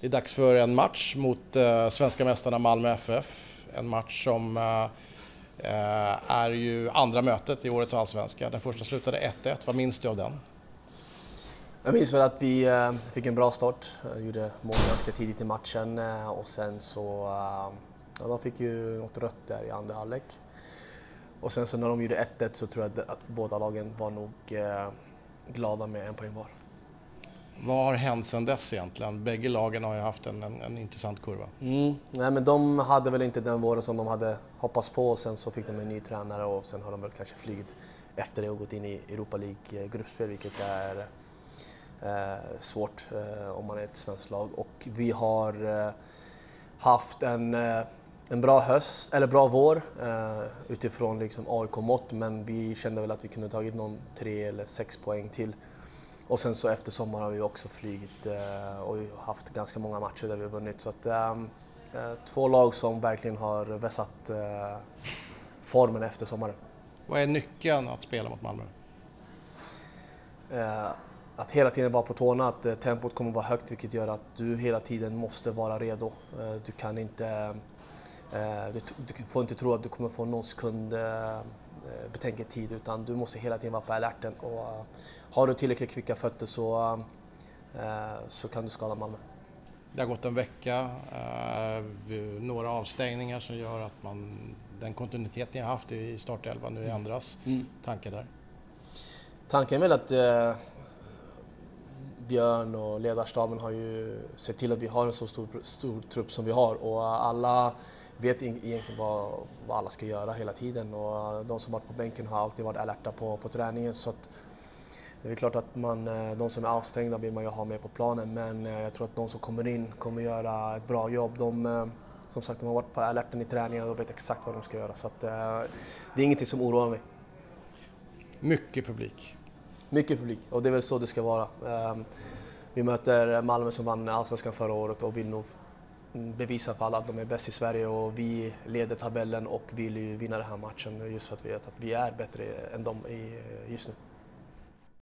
Det är dags för en match mot svenska mästarna Malmö FF. En match som är ju andra mötet i årets allsvenska. Den första slutade 1-1. Vad minns du av den? Jag minns väl att vi fick en bra start. Gjorde mål ganska tidigt i matchen och sen så de fick ju något rött där i andra halvlek. Och sen så när de gjorde 1-1 så tror jag att båda lagen var nog glada med en poäng var. Vad har hänt sedan dess egentligen? Bägge lagen har ju haft en intressant kurva. Nej, men de hade väl inte den våren som de hade hoppats på, och sen så fick de en ny tränare och sen har de väl kanske flygit efter det och gått in i Europa League-gruppspel, vilket är svårt om man är ett svenskt lag. Och vi har haft en bra höst, eller bra vår utifrån liksom AIK-mått, men vi kände väl att vi kunde tagit någon 3 eller 6 poäng till. Och sen så efter sommar har vi också flygit och haft ganska många matcher där vi har vunnit. Så att två lag som verkligen har vässat formen efter sommaren. Vad är nyckeln att spela mot Malmö? Att hela tiden vara på tårna, att tempot kommer vara högt, vilket gör att du hela tiden måste vara redo. Du kan inte, du får inte tro att du kommer få någon sekund betänketid, utan du måste hela tiden vara på alerten. Och har du tillräckligt kvicka fötter så kan du skada Malmö. Det har gått en vecka, några avstängningar som gör att den kontinuitet ni har haft i startelvan nu ändras. Tankar där? Tanken är väl att Björn och ledarstaben har ju sett till att vi har en så stor trupp som vi har, och alla vet egentligen vad alla ska göra hela tiden, och de som varit på bänken har alltid varit alerta på träningen, så att det är klart att de som är avstängda vill man ju ha med på planen, men jag tror att de som kommer in kommer göra ett bra jobb. Som sagt, de har varit på alerten i träningen och vet exakt vad de ska göra, så att det är ingenting som oroar mig. Mycket publik. Mycket publik, och det är väl så det ska vara. Vi möter Malmö som vann allsvenskan förra året och vill nog bevisa för alla att de är bäst i Sverige, och vi leder tabellen och vill ju vinna den här matchen just för att vi vet att vi är bättre än dem just nu.